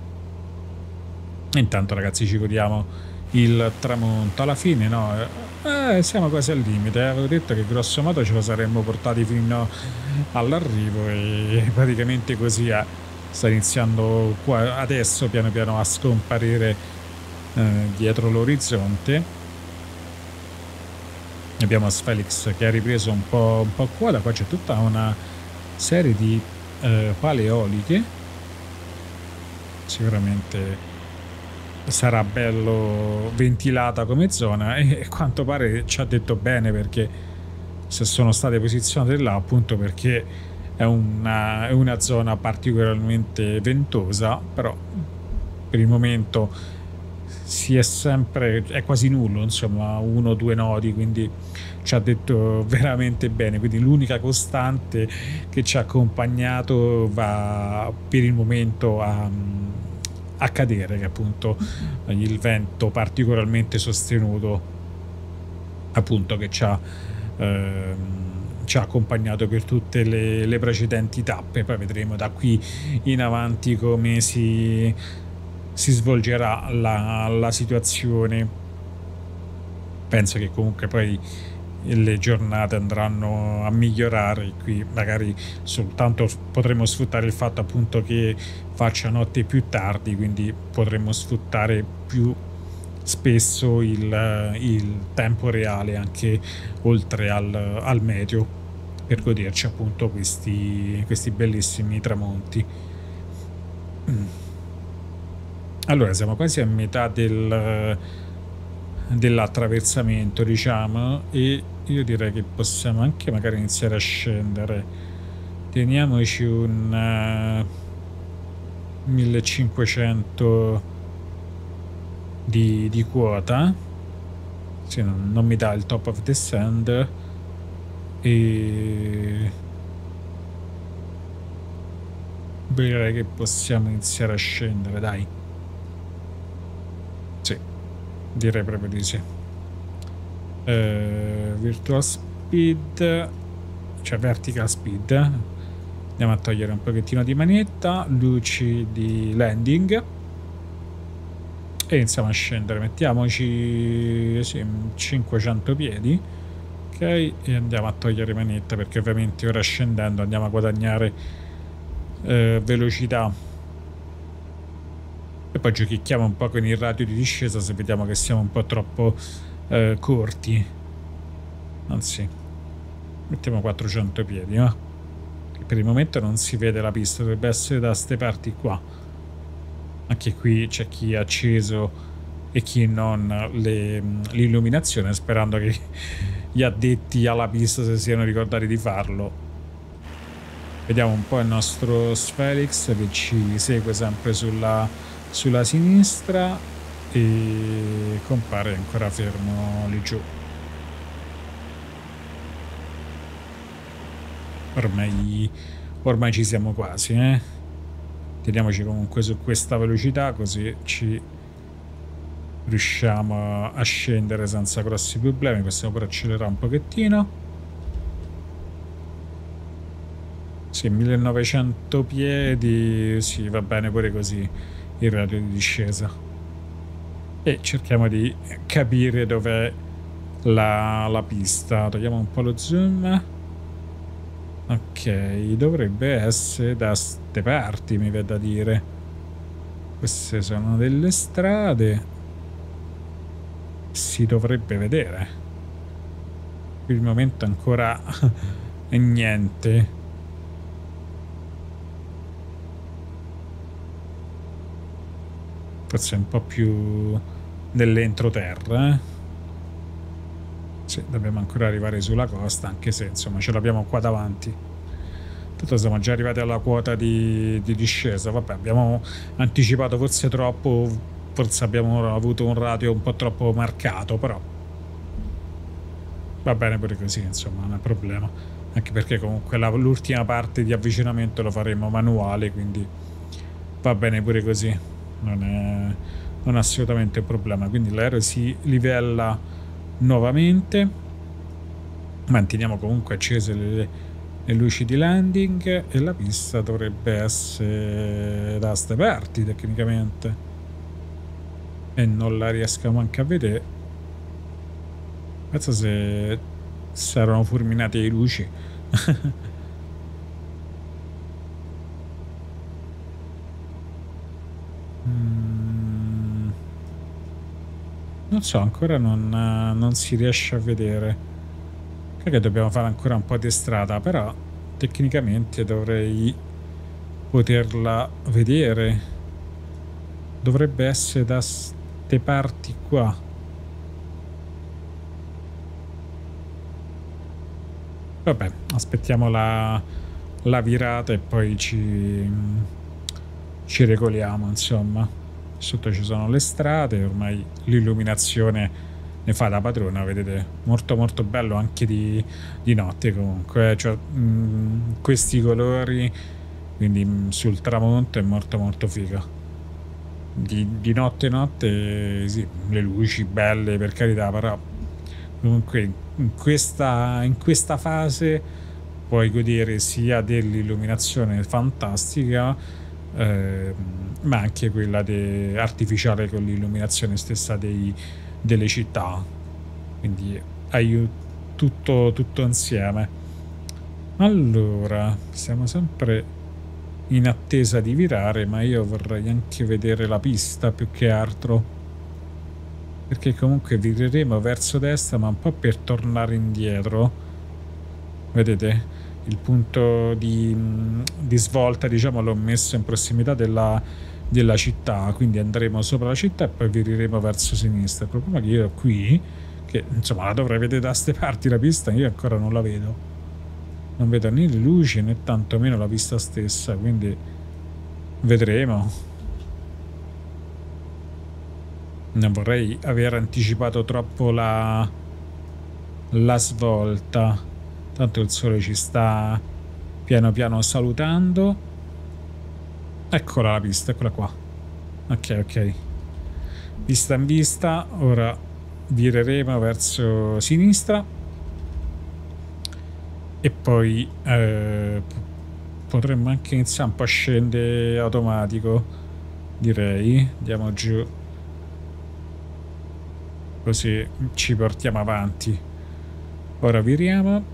Speaker 1: Intanto ragazzi ci godiamo il tramonto. Alla fine no, siamo quasi al limite, avevo detto che grosso modo ce lo saremmo portati fino all'arrivo e praticamente così sta iniziando qua adesso piano piano a scomparire dietro l'orizzonte. Abbiamo Sfelix che ha ripreso un po' quota. Qua c'è tutta una serie di pale eoliche, sicuramente sarà bello ventilata come zona, e a quanto pare ci ha detto bene, perché se sono state posizionate là appunto perché è una zona particolarmente ventosa, però per il momento è quasi nullo, insomma, 1 o 2 nodi, quindi ci ha detto veramente bene. Quindi l'unica costante che ci ha accompagnato va per il momento a cadere, che è appunto il vento particolarmente sostenuto, appunto, che ci ha accompagnato per tutte le precedenti tappe. Poi vedremo da qui in avanti come si svolgerà la situazione. Penso che comunque poi le giornate andranno a migliorare, qui magari soltanto potremo sfruttare il fatto appunto che faccia notte più tardi, quindi potremo sfruttare più spesso il tempo reale anche oltre al meteo, per goderci appunto questi bellissimi tramonti. Allora siamo quasi a metà dell'attraversamento, diciamo, e io direi che possiamo anche magari iniziare a scendere. Teniamoci un 1500 di quota. Sì, non mi dà il top of the sand, e direi che possiamo iniziare a scendere, dai. Sì, direi proprio di sì. Virtual speed, cioè vertical speed. Andiamo a togliere un pochettino di manetta, luci di landing e iniziamo a scendere. Mettiamoci sì, 500 piedi, ok, e andiamo a togliere manetta perché ovviamente ora scendendo andiamo a guadagnare velocità. E poi giochicchiamo un po' con il radio di discesa se vediamo che siamo un po' troppo corti. Anzi, mettiamo 400 piedi, no? Che per il momento non si vede la pista, dovrebbe essere da ste parti qua. Anche qui c'è chi ha acceso e chi non l'illuminazione, sperando che gli addetti alla pista si siano ricordati di farlo. Vediamo un po' il nostro Sfelix che ci segue sempre sulla sinistra e compare ancora fermo lì giù. Ormai ci siamo quasi, teniamoci comunque su questa velocità così ci riusciamo a scendere senza grossi problemi. Possiamo pure accelerare un pochettino. Sì, 1900 piedi, sì, va bene pure così il radio di discesa. E cerchiamo di capire dov'è la pista. Togliamo un po' lo zoom. Ok, dovrebbe essere da ste parti, mi viene da dire. Queste sono delle strade. Si dovrebbe vedere. Per il momento ancora niente. Forse un po' più dell'entroterra, Sì, dobbiamo ancora arrivare sulla costa, anche se insomma ce l'abbiamo qua davanti. Tanto siamo già arrivati alla quota di discesa. Vabbè, abbiamo anticipato forse troppo, forse abbiamo avuto un radio un po' troppo marcato, però va bene pure così, insomma, non è problema. Anche perché comunque l'ultima parte di avvicinamento lo faremo manuale, quindi va bene pure così. Non è assolutamente un problema. Quindi l'aereo si livella nuovamente. Manteniamo comunque accese le luci di landing e la pista dovrebbe essere da ste parti tecnicamente. E non la riesco manco a vedere. Penso se erano fulminate le luci. Non so, ancora non si riesce a vedere. Credo che dobbiamo fare ancora un po' di strada, però tecnicamente dovrei poterla vedere. Dovrebbe essere da ste parti qua. Vabbè, aspettiamo la virata e poi ci regoliamo, insomma. Sotto ci sono le strade, ormai l'illuminazione ne fa da padrona, vedete, molto molto bello anche di notte comunque, cioè, questi colori, quindi sul tramonto è molto molto figa. Di notte sì, le luci belle per carità, però comunque in questa fase puoi godere sia dell'illuminazione fantastica, ma anche quella artificiale con l'illuminazione stessa delle città, quindi hai tutto insieme. Allora, siamo sempre in attesa di virare, ma io vorrei anche vedere la pista più che altro, perché comunque vireremo verso destra ma un po' per tornare indietro. Vedete? Il punto di svolta, diciamo, l'ho messo in prossimità della città, quindi andremo sopra la città e poi vireremo verso sinistra. Il problema è che io qui, che insomma la dovrei vedere da ste parti la pista, io ancora non la vedo. Non vedo né le luci né tantomeno la pista stessa, quindi vedremo. Non vorrei aver anticipato troppo la svolta. Tanto il sole ci sta piano piano salutando. Eccola la pista, eccola qua. Ok, ok. Pista in vista, ora vireremo verso sinistra e poi potremmo anche iniziare un po' a scendere automatico, direi. Andiamo giù, così ci portiamo avanti. Ora viriamo.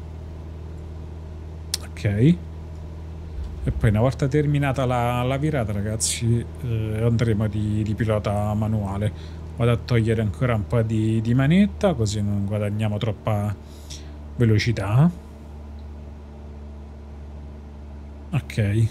Speaker 1: Ok. E poi una volta terminata la virata, ragazzi, andremo di pilota manuale. Vado a togliere ancora un po' di manetta, così non guadagniamo troppa velocità. Ok.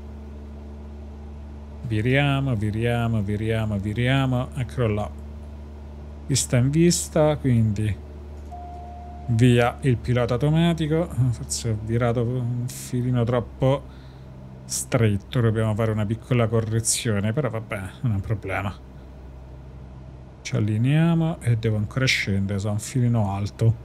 Speaker 1: Viriamo, viriamo, viriamo, viriamo. Eccolo là. Vista in vista, quindi via il pilota automatico. Forse ho virato un filino troppo stretto, dobbiamo fare una piccola correzione, però vabbè, non è un problema. Ci allineiamo e devo ancora scendere, sono un filino alto.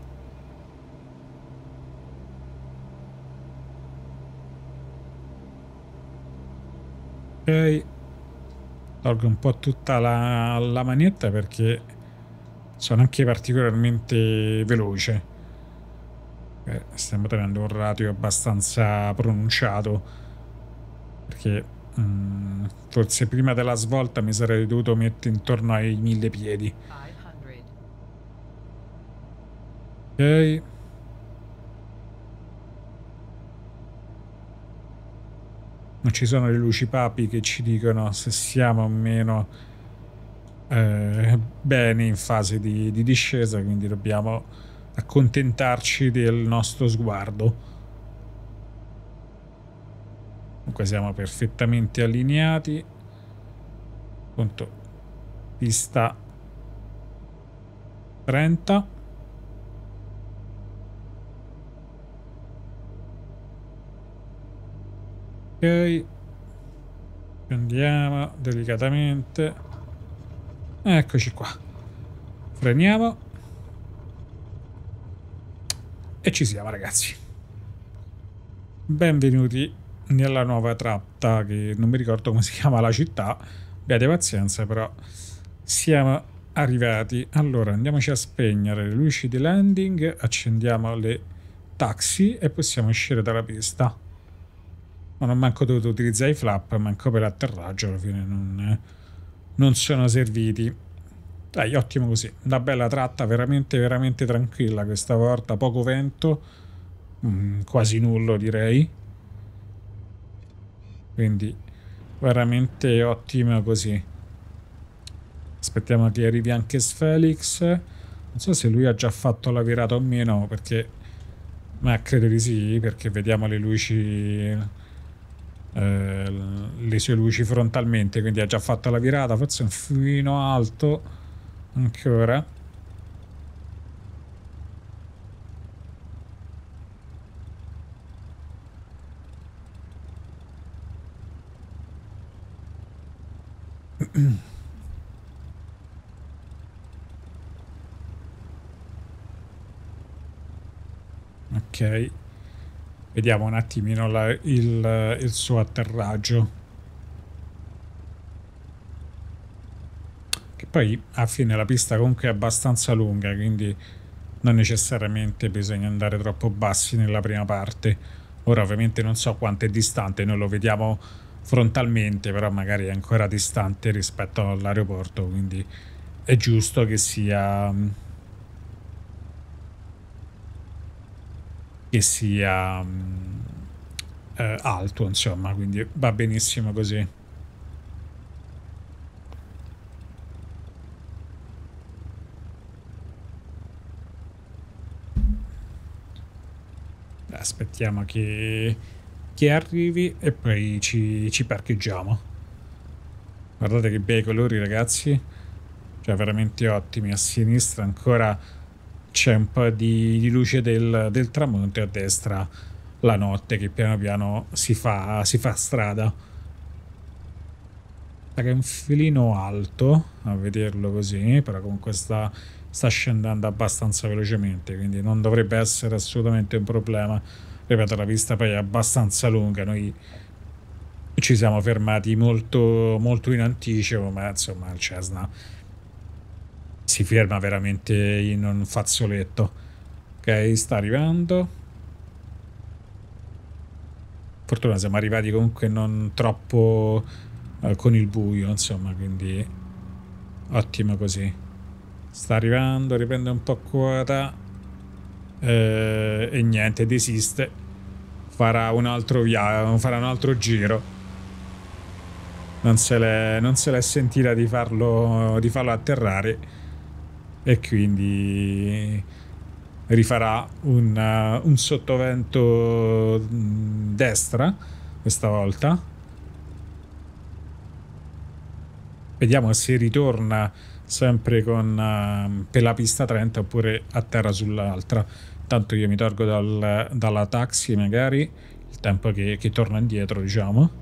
Speaker 1: Ok, tolgo un po' tutta la manetta perché sono anche particolarmente veloce. Stiamo tenendo un ratio abbastanza pronunciato perché forse prima della svolta mi sarei dovuto mettere intorno ai 1000 piedi. Ok. Non ci sono le luci papi che ci dicono se siamo o meno bene in fase di discesa, quindi dobbiamo accontentarci del nostro sguardo. Comunque siamo perfettamente allineati. Appunto, pista 30. Ok, andiamo delicatamente. Eccoci qua. Freniamo. E ci siamo, ragazzi. Benvenuti nella nuova tratta, che non mi ricordo come si chiama la città. Abbiate pazienza, però siamo arrivati. Allora, andiamoci a spegnere le luci di landing, accendiamo le taxi e possiamo uscire dalla pista. Non ho manco dovuto utilizzare i flap, manco per atterraggio, alla fine non sono serviti. Dai, ottimo così. Una bella tratta, veramente, veramente tranquilla questa volta. Poco vento, quasi nullo direi. Quindi veramente ottimo così. Aspettiamo che arrivi anche Sfelix. Non so se lui ha già fatto la virata o meno, perché... Ma credo di sì, perché vediamo le luci... le sue luci frontalmente, quindi ha già fatto la virata, forse un filino alto ancora. Ok, vediamo un attimino il suo atterraggio, che poi a fine la pista comunque è abbastanza lunga, quindi non necessariamente bisogna andare troppo bassi nella prima parte. Ora ovviamente non so quanto è distante, noi lo vediamo frontalmente, però magari è ancora distante rispetto all'aeroporto, quindi è giusto che sia alto, insomma, quindi va benissimo così. Aspettiamo che arrivi e poi ci parcheggiamo. Guardate che bei colori, ragazzi, cioè veramente ottimi. A sinistra ancora c'è un po' di luce del tramonto e a destra la notte che piano piano si fa strada. Che è un filino alto a vederlo così, però comunque sta scendendo abbastanza velocemente, quindi non dovrebbe essere assolutamente un problema. Ripeto, la pista poi è abbastanza lunga, noi Ci siamo fermati molto, molto in anticipo, ma insomma il Cessna si ferma veramente in un fazzoletto. Ok, sta arrivando. Fortuna siamo arrivati comunque non troppo con il buio, insomma, quindi ottimo così. Sta arrivando, riprende un po' quota e niente, desiste. Farà un altro farà un altro giro. Non se l'è sentita di farlo atterrare e quindi rifarà un sottovento destra questa volta. Vediamo se ritorna sempre per la pista 30 oppure a terra sull'altra. Tanto io mi tolgo dalla taxi magari il tempo che torna indietro, diciamo.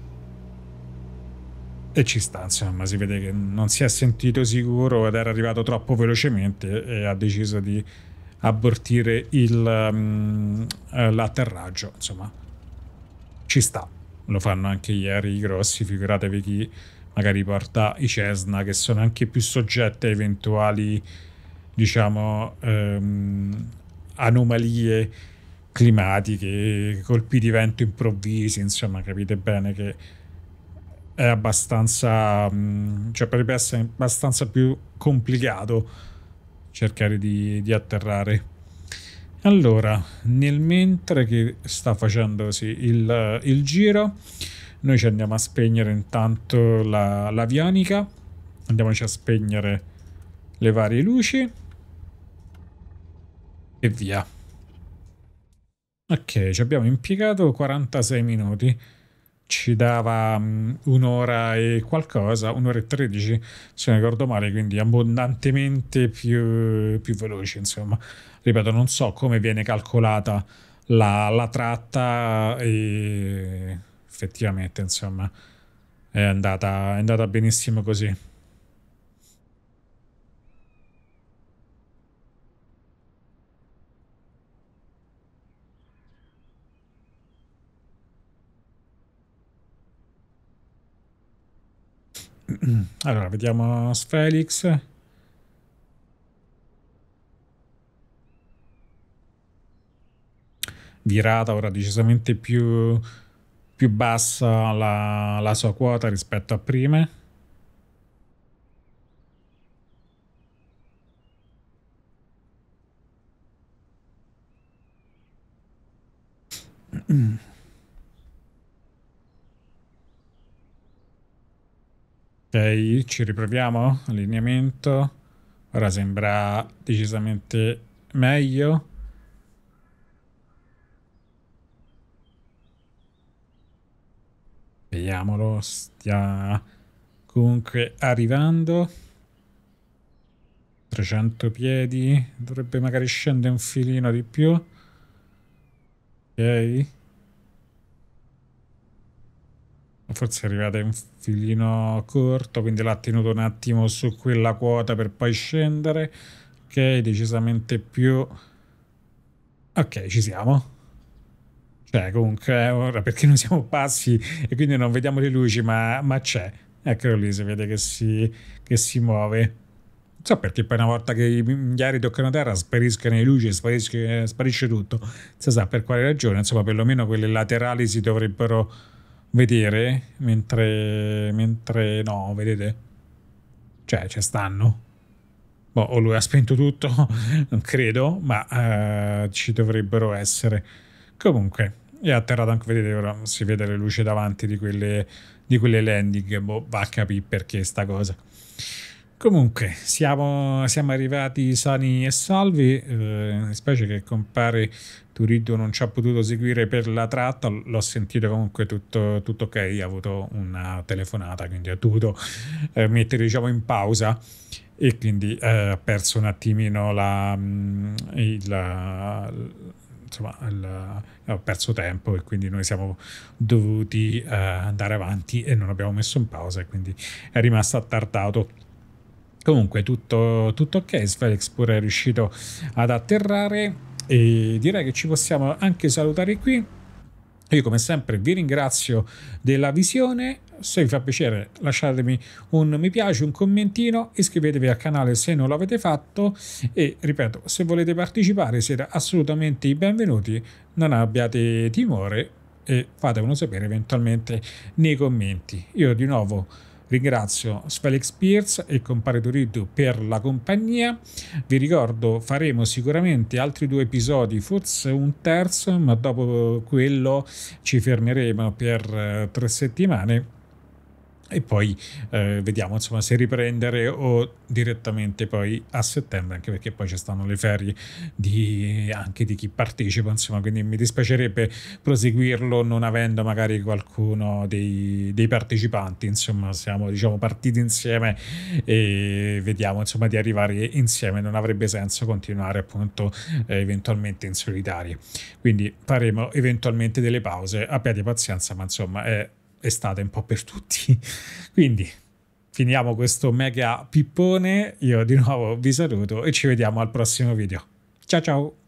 Speaker 1: E ci sta, insomma, si vede che non si è sentito sicuro ed era arrivato troppo velocemente e ha deciso di abortire l'atterraggio. Insomma, ci sta. Lo fanno anche gli aerei grossi, figuratevi chi magari porta i Cessna, che sono anche più soggetti a eventuali, diciamo, anomalie climatiche, colpi di vento improvvisi, insomma, capite bene che è abbastanza, cioè potrebbe essere abbastanza più complicato cercare di atterrare. Allora, nel mentre che sta facendosi il giro, noi ci andiamo a spegnere intanto l'avionica, andiamoci a spegnere le varie luci e via. Ok, ci abbiamo impiegato 46 minuti. Ci dava un'ora e qualcosa, un'ora e 13, se non ricordo male, quindi abbondantemente più veloci, insomma. Ripeto, non so come viene calcolata la tratta e effettivamente, insomma, è andata benissimo così. Allora, vediamo Sfelix. Virata ora decisamente più bassa la sua quota rispetto a prime. Ok, ci riproviamo. Allineamento. Ora sembra decisamente meglio. Vediamolo. Stia comunque arrivando. 300 piedi. Dovrebbe magari scendere un filino di più. Ok. Forse è arrivata un filino corto, quindi l'ha tenuto un attimo su quella quota per poi scendere. Ok, decisamente più. Ok, ci siamo. Cioè, comunque, ora perché non siamo bassi e quindi non vediamo le luci, ma c'è. Eccolo lì, si vede che si muove. Non so perché poi una volta che gli aerei toccano terra spariscono le luci, sparisce tutto. Non si sa per quale ragione, insomma, perlomeno quelle laterali si dovrebbero vedere, mentre no, vedete? Cioè, ci stanno. Boh, o lui ha spento tutto, non credo, ma ci dovrebbero essere. Comunque, è atterrato anche, vedete, ora si vede le luci davanti di quelle landing, boh, va a capire perché sta cosa. Comunque, siamo arrivati sani e salvi, specie che compare Turiddu non ci ha potuto seguire per la tratta, l'ho sentito comunque tutto ok, ha avuto una telefonata, quindi ha dovuto mettere diciamo in pausa e quindi ha perso un attimino insomma, ho perso tempo e quindi noi siamo dovuti andare avanti e non abbiamo messo in pausa e quindi è rimasto attardato. Comunque tutto ok, Sfelix pure è riuscito ad atterrare e direi che ci possiamo anche salutare qui Io come sempre vi ringrazio della visione, se vi fa piacere lasciatemi un mi piace, un commentino, iscrivetevi al canale se non l'avete fatto e ripeto, se volete partecipare siete assolutamente i benvenuti, non abbiate timore e fatemelo sapere eventualmente nei commenti. Io di nuovo ringrazio Sfelix Pierce e Compare Turiddu per la compagnia. Vi ricordo, faremo sicuramente altri 2 episodi, forse un terzo, ma dopo quello ci fermeremo per 3 settimane e poi vediamo insomma se riprendere o direttamente poi a settembre, anche perché poi ci stanno le ferie anche di chi partecipa, insomma, quindi mi dispiacerebbe proseguirlo non avendo magari qualcuno dei partecipanti, insomma siamo diciamo partiti insieme e vediamo insomma di arrivare insieme, non avrebbe senso continuare appunto eventualmente in solitaria, quindi faremo eventualmente delle pause, abbiate pazienza, ma insomma è estate un po' per tutti. Quindi finiamo questo mega pippone, io di nuovo vi saluto e ci vediamo al prossimo video. Ciao ciao!